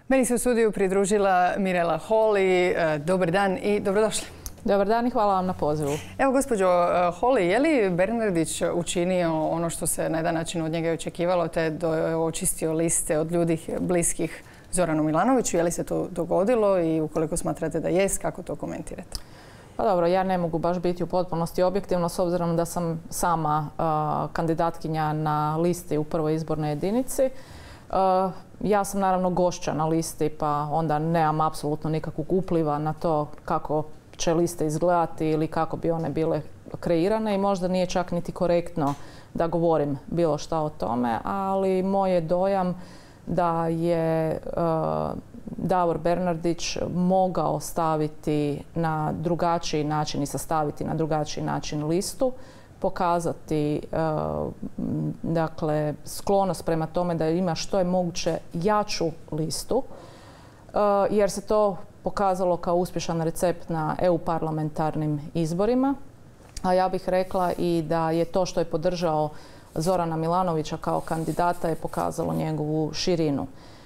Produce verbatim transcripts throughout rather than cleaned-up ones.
Meni se u studiju pridružila Mirela Holy. Dobar dan i dobrodošli. Dobar dan i hvala vam na pozivu. Evo, gospođo Holy, je li Bernardić učinio ono što se na jedan način od njega očekivalo, te da je očistio liste od ljudi bliskih Zoranu Milanoviću? Je li se to dogodilo i ukoliko smatrate da jest, kako to komentirate? Pa dobro, ja ne mogu baš biti u potpunosti objektivno s obzirom da sam sama uh, kandidatkinja na listi u prvoj izbornoj jedinici. Uh, ja sam naravno gošća na listi, pa onda nemam apsolutno nikakvog upliva na to kako će liste izgledati ili kako bi one bile kreirane i možda nije čak niti korektno da govorim bilo šta o tome, ali moj je dojam da je uh, Davor Bernardić mogao staviti na drugačiji način i sastaviti na drugačiji način listu, pokazati uh, dakle, sklonost prema tome da ima što je moguće jaču listu, uh, jer se to pokazalo kao uspješan recept na E U parlamentarnim izborima. A ja bih rekla i da je to što je podržao Zorana Milanovića kao kandidata je pokazalo njegovu širinu.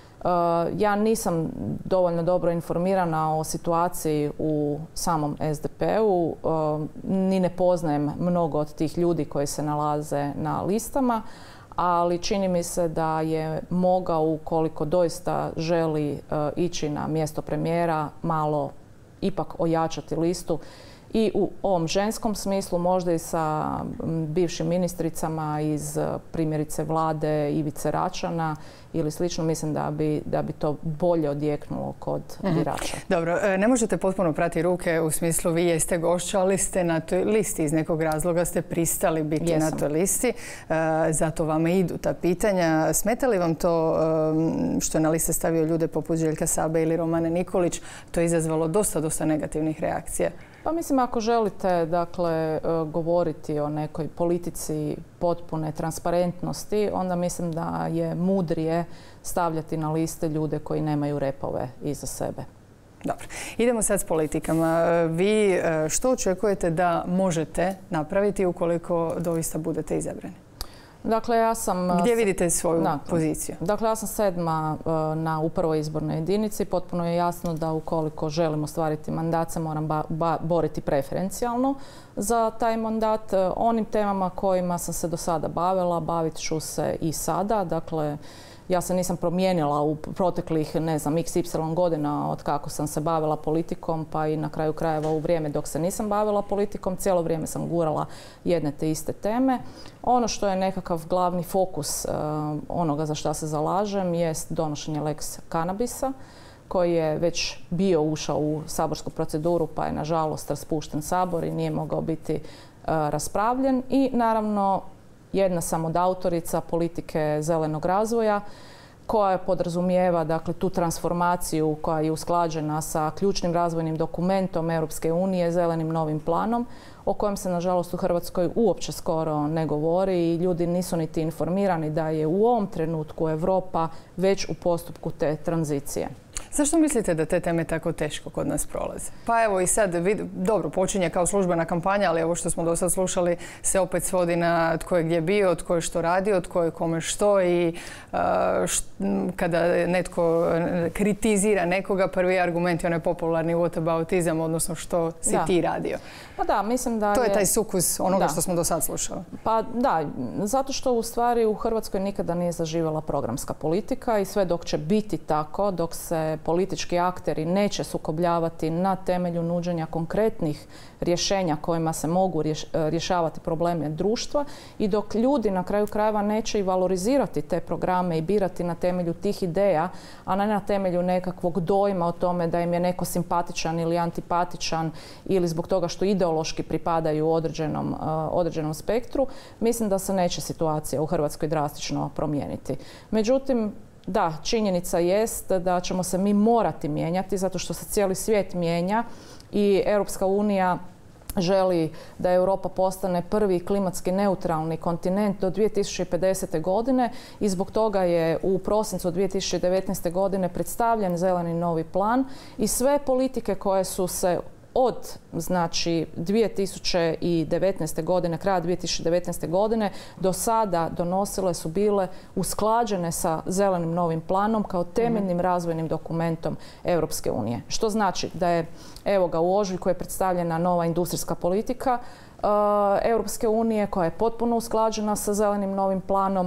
Ja nisam dovoljno dobro informirana o situaciji u samom S D P-u, ni ne poznajem mnogo od tih ljudi koji se nalaze na listama, ali čini mi se da je mogao, ukoliko doista želi ići na mjesto premijera, malo ipak ojačati listu i u ovom ženskom smislu, možda i sa bivšim ministricama iz primjerice vlade Ivice Račana ili slično. Mislim da bi, da bi to bolje odjeknulo kod birača. Dobro, ne možete potpuno prati ruke u smislu vi jeste gošća, ali ste na toj listi. Iz nekog razloga ste pristali biti Jesam. na toj listi. Zato vama idu ta pitanja. Smeta li vam to što je na liste stavio ljude poput Željka Sabe ili Romane Nikolić? To je izazvalo dosta, dosta negativnih reakcija. Pa mislim, ako želite dakle, govoriti o nekoj politici potpune transparentnosti, onda mislim da je mudrije stavljati na liste ljude koji nemaju repove iza sebe. Dobro. Idemo sad s politikama. Vi što očekujete da možete napraviti ukoliko doista budete izabrani? Dakle, ja sam... Gdje vidite svoju da, poziciju? Dakle, ja sam sedma na, u prvoj izbornoj jedinici. Potpuno je jasno da ukoliko želim ostvariti mandat se moram ba, ba, boriti preferencijalno za taj mandat. Onim temama kojima sam se do sada bavila, bavit ću se i sada. Dakle, ja se nisam promijenila u proteklih, ne znam, iks ipsilon godina od kako sam se bavila politikom, pa i na kraju krajeva u vrijeme dok se nisam bavila politikom. Cijelo vrijeme sam gurala jedne te iste teme. Ono što je nekakav glavni fokus uh, onoga za što se zalažem jest donošenje lex kanabisa, koji je već bio ušao u saborsku proceduru, pa je nažalost raspušten sabor i nije mogao biti uh, raspravljen. I naravno, jedna sam od autorica politike zelenog razvoja koja podrazumijeva dakle, tu transformaciju koja je usklađena sa ključnim razvojnim dokumentom Europske unije, zelenim novim planom, o kojem se nažalost u Hrvatskoj uopće skoro ne govori i ljudi nisu niti informirani da je u ovom trenutku Europa već u postupku te tranzicije. Zašto mislite da te teme tako teško kod nas prolaze? Pa evo i sad, dobro, počinje kao službena kampanja, ali ovo što smo do sad slušali se opet svodi na tko je gdje bio, tko je što radio, tko je kome što i uh, št, kada netko kritizira nekoga, prvi argument je onaj popularni whataboutizam, odnosno što si da. ti radio. Pa da, mislim da to je, je taj sukus onoga da. što smo do sad slušali. Pa da, zato što u stvari u Hrvatskoj nikada nije zaživjela programska politika i sve dok će biti tako, dok se politički akteri neće sukobljavati na temelju nuđenja konkretnih rješenja kojima se mogu rješavati probleme društva i dok ljudi na kraju krajeva neće i valorizirati te programe i birati na temelju tih ideja, a ne na temelju nekakvog dojma o tome da im je neko simpatičan ili antipatičan ili zbog toga što ideološki pripadaju određenom, uh, određenom spektru, mislim da se neće situacija u Hrvatskoj drastično promijeniti. Međutim, da, činjenica jest da ćemo se mi morati mijenjati zato što se cijeli svijet mijenja i Europska unija želi da Europa postane prvi klimatski neutralni kontinent do dvije tisuće pedesete. godine i zbog toga je u prosincu dvije tisuće devetnaeste. godine predstavljen zeleni novi plan i sve politike koje su se od znači dvije tisuće devetnaeste. godine, kraja dvije tisuće devetnaeste. godine do sada donosile su bile usklađene sa zelenim novim planom kao temeljnim razvojnim dokumentom Europske unije. Što znači da je, evo ga, u ožujku je predstavljena nova industrijska politika Europske unije koja je potpuno usklađena sa zelenim novim planom.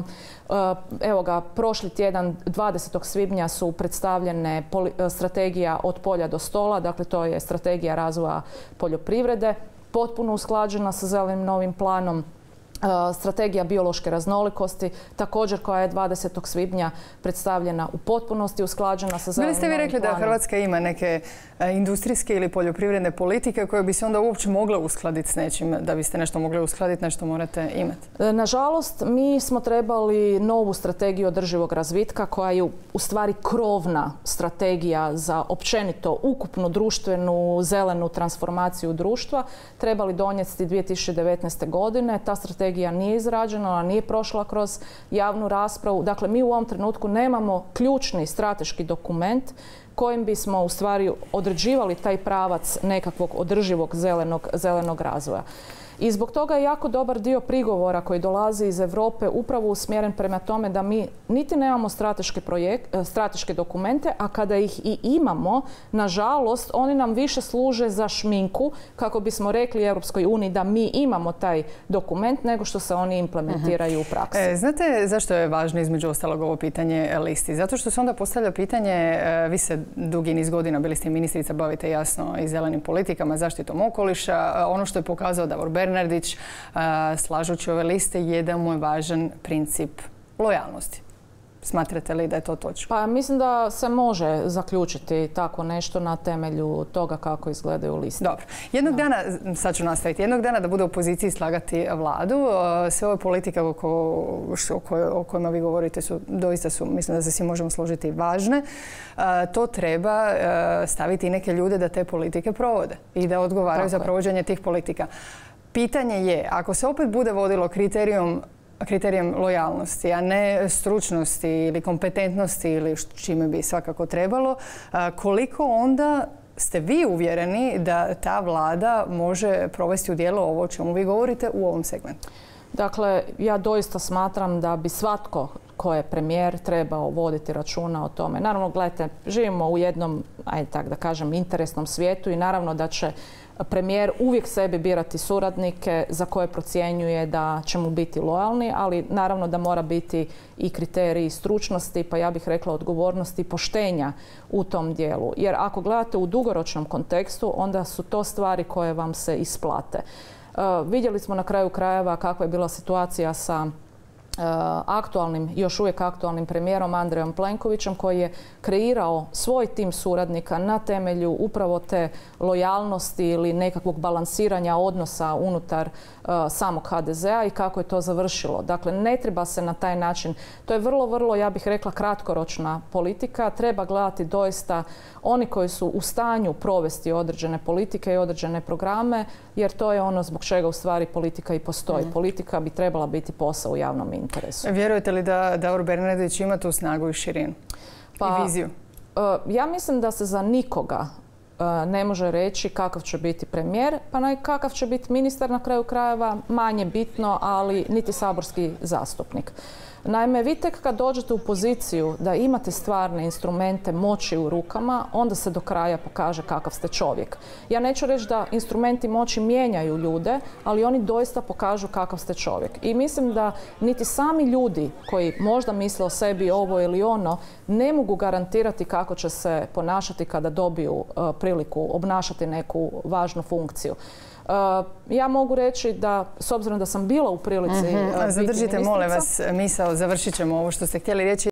Evo ga, prošli tjedan dvadesetog svibnja su predstavljene strategija od polja do stola, dakle to je strategija razvoja poljoprivrede, potpuno usklađena sa zelenim novim planom. Strategija biološke raznolikosti, također koja je dvadesetog svibnja predstavljena u potpunosti usklađena sa zelenim novim planom. Bili ste vi rekli da Hrvatska ima neke industrijske ili poljoprivredne politike koje bi se onda uopće mogle uskladiti s nečim? Da biste nešto mogli uskladiti, nešto morate imati? Nažalost, mi smo trebali novu strategiju održivog razvitka koja je u stvari krovna strategija za općenito ukupnu društvenu zelenu transformaciju društva. Trebali donijeti dvije tisuće devetnaeste. godine. Ta strategija Strategija nije izrađena, ona nije prošla kroz javnu raspravu. Dakle, mi u ovom trenutku nemamo ključni strateški dokument kojim bismo u stvari određivali taj pravac nekakvog održivog zelenog, zelenog razvoja. I zbog toga je jako dobar dio prigovora koji dolazi iz Europe upravo usmjeren prema tome da mi niti nemamo strateške, projekt, strateške dokumente, a kada ih i imamo, nažalost, oni nam više služe za šminku kako bismo rekli Europskoj uniji da mi imamo taj dokument nego što se oni implementiraju u praksi. E, znate zašto je važno između ostalog ovo pitanje listi? Zato što se onda postavlja pitanje, vi se dugi niz godina, bili ste ministrica, bavite jasno i zelenim politikama, zaštitom okoliša. Ono što je pokazao Davor Bernardić, slažući ove liste, jedan mu je važan princip lojalnosti. Smatrate li da je to točno? Pa mislim da se može zaključiti tako nešto na temelju toga kako izgledaju liste. Dobro. Jednog da. dana, sad ću nastaviti, jednog dana da bude u poziciji slagati vladu. Sve ove politike o, koj, o kojima vi govorite su, doista su, mislim da se svi možemo složiti, važne. To treba staviti i neke ljude da te politike provode i da odgovaraju tako za provođenje tih politika. Pitanje je, ako se opet bude vodilo kriterijom kriterijem lojalnosti, a ne stručnosti ili kompetentnosti ili čime bi svakako trebalo, koliko onda ste vi uvjereni da ta vlada može provesti u djelo ovo o čemu vi govorite u ovom segmentu? Dakle, ja doista smatram da bi svatko ko je premijer trebao voditi računa o tome. Naravno, gledajte, živimo u jednom, ajde tak da kažem, interesnom svijetu i naravno da će premijer uvijek sebi birati suradnike za koje procjenjuje da će mu biti lojalni, ali naravno da mora biti i kriteriji stručnosti, pa ja bih rekla odgovornosti i poštenja u tom dijelu. Jer ako gledate u dugoročnom kontekstu, onda su to stvari koje vam se isplate. Uh, vidjeli smo na kraju krajeva kakva je bila situacija sa aktualnim, još uvijek aktualnim premijerom Andrejom Plenkovićem koji je kreirao svoj tim suradnika na temelju upravo te lojalnosti ili nekakvog balansiranja odnosa unutar uh, samog ha de zea i kako je to završilo. Dakle, ne treba se na taj način, to je vrlo, vrlo, ja bih rekla, kratkoročna politika. Treba gledati doista oni koji su u stanju provesti određene politike i određene programe, jer to je ono zbog čega u stvari politika i postoji. Mm. Politika bi trebala biti posao u javnom interesu. Vjerujete li da Davor Bernardić ima tu snagu i širinu pa, i viziju? Ja mislim da se za nikoga ne može reći kakav će biti premijer, pa kakav će biti ministar, na kraju krajeva manje bitno, ali niti saborski zastupnik. Naime, vi tek kad dođete u poziciju da imate stvarne instrumente moći u rukama, onda se do kraja pokaže kakav ste čovjek. Ja neću reći da instrumenti moći mijenjaju ljude, ali oni doista pokažu kakav ste čovjek. I mislim da niti sami ljudi koji možda misle o sebi ovo ili ono, ne mogu garantirati kako će se ponašati kada dobiju uh, priliku obnašati neku važnu funkciju. Uh, ja mogu reći da, s obzirom da sam bila u prilici... Mm-hmm. uh, Zadržite, molim vas, misao, završit ćemo ovo što ste htjeli reći.